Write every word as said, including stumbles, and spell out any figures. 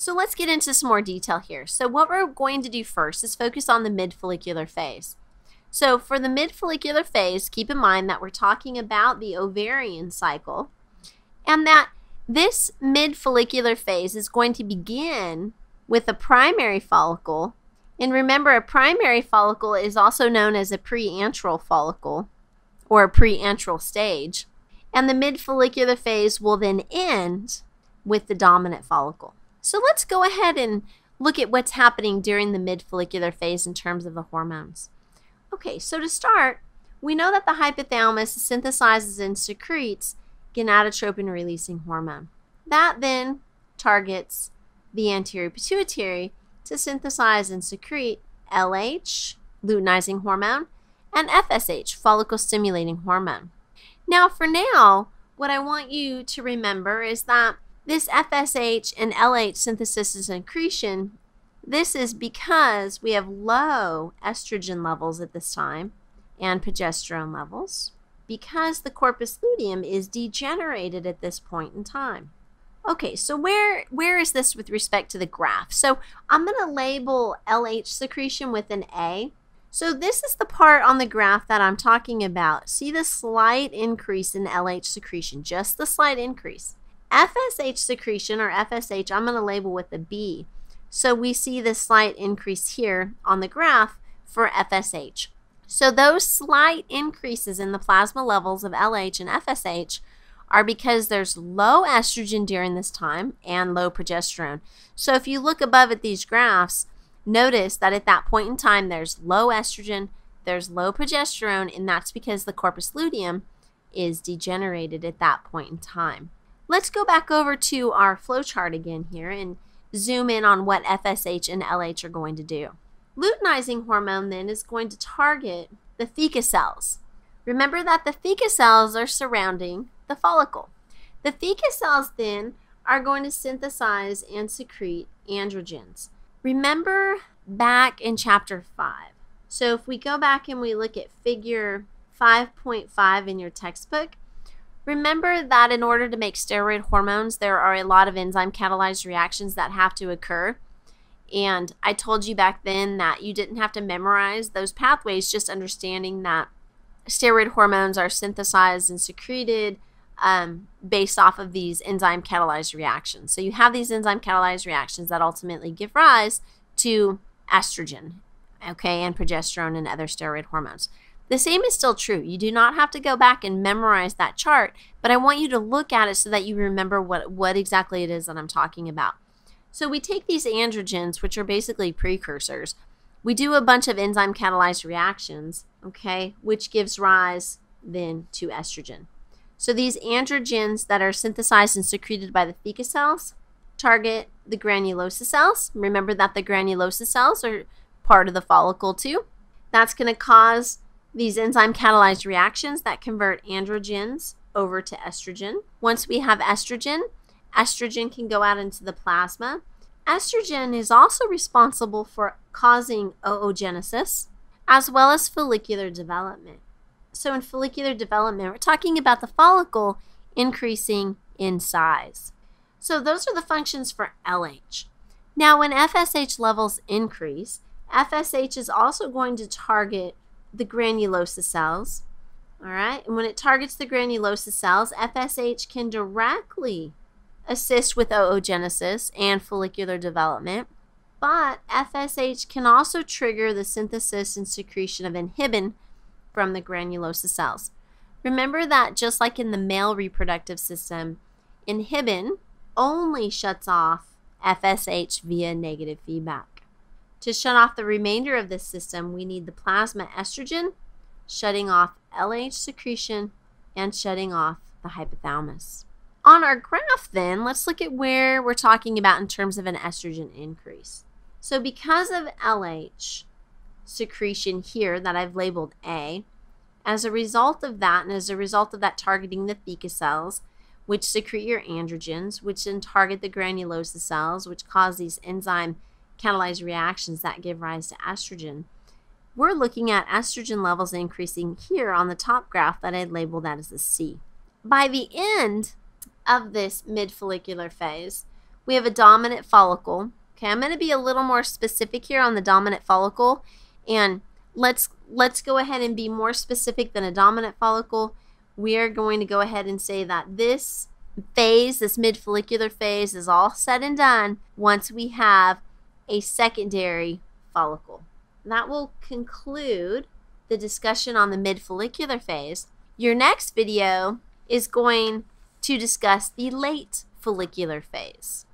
So let's get into some more detail here. So what we're going to do first is focus on the mid follicular phase. So for the mid follicular phase, keep in mind that we're talking about the ovarian cycle, and that this mid follicular phase is going to begin with a primary follicle. And remember, a primary follicle is also known as a preantral follicle or a preantral stage. And the mid follicular phase will then end with the dominant follicle. So let's go ahead and look at what's happening during the mid follicular phase in terms of the hormones. Okay, so to start, we know that the hypothalamus synthesizes and secretes gonadotropin-releasing hormone. That then targets the anterior pituitary to synthesize and secrete L H, luteinizing hormone, and F S H, follicle-stimulating hormone. Now, for now, what I want you to remember is that this F S H and L H synthesis and secretion, this is because we have low estrogen levels at this time and progesterone levels, because the corpus luteum is degenerated at this point in time. Okay, so where, where is this with respect to the graph? So I'm going to label L H secretion with an A. So this is the part on the graph that I'm talking about. See the slight increase in L H secretion, just the slight increase. F S H secretion, or F S H, I'm going to label with a B. So we see the slight increase here on the graph for F S H. So those slight increases in the plasma levels of L H and F S H are because there's low estrogen during this time and low progesterone. So if you look above at these graphs, notice that at that point in time there's low estrogen, there's low progesterone, and that's because the corpus luteum is degenerated at that point in time. Let's go back over to our flow chart again here and zoom in on what F S H and L H are going to do. Luteinizing hormone then is going to target the theca cells. Remember that the theca cells are surrounding the follicle. The theca cells then are going to synthesize and secrete androgens. Remember back in chapter five. So if we go back and we look at figure five point five in your textbook, remember that in order to make steroid hormones, there are a lot of enzyme catalyzed reactions that have to occur. And I told you back then that you didn't have to memorize those pathways, just understanding that steroid hormones are synthesized and secreted um, based off of these enzyme catalyzed reactions. So you have these enzyme catalyzed reactions that ultimately give rise to estrogen, okay, and progesterone and other steroid hormones. The same is still true. You do not have to go back and memorize that chart, but I want you to look at it so that you remember what, what exactly it is that I'm talking about. So we take these androgens, which are basically precursors. We do a bunch of enzyme catalyzed reactions, okay, which gives rise then to estrogen. So these androgens that are synthesized and secreted by the theca cells target the granulosa cells. Remember that the granulosa cells are part of the follicle too. That's going to cause these enzyme catalyzed reactions that convert androgens over to estrogen. Once we have estrogen, estrogen can go out into the plasma. Estrogen is also responsible for causing oogenesis as well as follicular development. So in follicular development, we're talking about the follicle increasing in size. So those are the functions for L H. Now when F S H levels increase, F S H is also going to target the granulosa cells. All right, and when it targets the granulosa cells, F S H can directly assist with oogenesis and follicular development, but F S H can also trigger the synthesis and secretion of inhibin from the granulosa cells. Remember that just like in the male reproductive system, inhibin only shuts off F S H via negative feedback. To shut off the remainder of this system, we need the plasma estrogen shutting off L H secretion and shutting off the hypothalamus. On our graph then, let's look at where we're talking about in terms of an estrogen increase. So because of L H secretion here that I've labeled A, as a result of that and as a result of that targeting the theca cells, which secrete your androgens, which then target the granulosa cells, which cause these enzyme catalyzed reactions that give rise to estrogen, we're looking at estrogen levels increasing here on the top graph that I labeled that as a C. By the end of this mid follicular phase, we have a dominant follicle. Okay, I'm going to be a little more specific here on the dominant follicle, and let's let's go ahead and be more specific than a dominant follicle. We are going to go ahead and say that this phase, this mid-follicular phase, is all said and done once we have a secondary follicle. That will conclude the discussion on the mid-follicular phase. Your next video is going to discuss the late follicular phase.